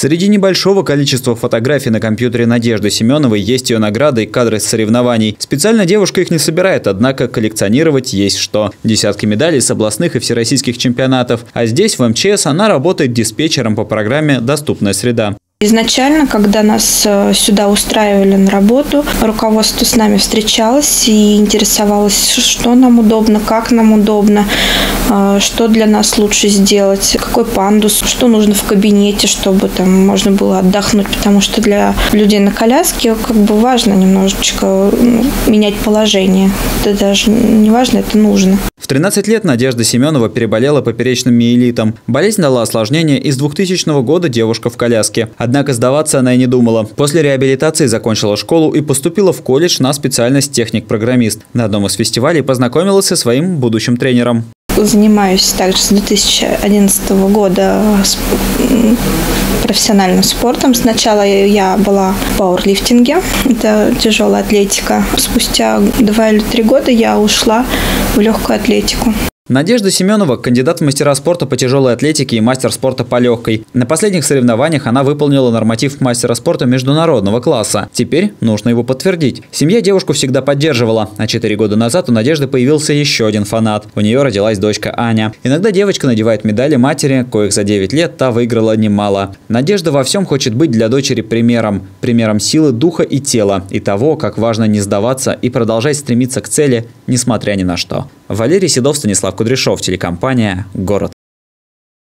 Среди небольшого количества фотографий на компьютере Надежды Семеновой есть ее награды и кадры с соревнований. Специально девушка их не собирает, однако коллекционировать есть что. Десятки медалей с областных и всероссийских чемпионатов. А здесь, в МЧС, она работает диспетчером по программе «Доступная среда». Изначально, когда нас сюда устраивали на работу, руководство с нами встречалось и интересовалось, что нам удобно, как нам удобно, что для нас лучше сделать, какой пандус, что нужно в кабинете, чтобы там можно было отдохнуть, потому что для людей на коляске важно немножечко менять положение. Это даже не важно, это нужно. В 13 лет Надежда Семенова переболела поперечным миелитом. Болезнь дала осложнение, и с 2000 года девушка в коляске. Однако сдаваться она и не думала. После реабилитации закончила школу и поступила в колледж на специальность техник-программист. На одном из фестивалей познакомилась со своим будущим тренером. Занимаюсь также с 2011 года профессиональным спортом. Сначала я была в пауэрлифтинге, это тяжелая атлетика. Спустя 2 или 3 года я ушла в легкую атлетику. Надежда Семенова – кандидат в мастера спорта по тяжелой атлетике и мастер спорта по легкой. На последних соревнованиях она выполнила норматив мастера спорта международного класса. Теперь нужно его подтвердить. Семья девушку всегда поддерживала. А 4 года назад у Надежды появился еще один фанат. У нее родилась дочка Аня. Иногда девочка надевает медали матери, коих за 9 лет та выиграла немало. Надежда во всем хочет быть для дочери примером. Примером силы духа и тела. И того, как важно не сдаваться и продолжать стремиться к цели, несмотря ни на что. Валерий Седов, Станислав Кудряшов, телекомпания «Город».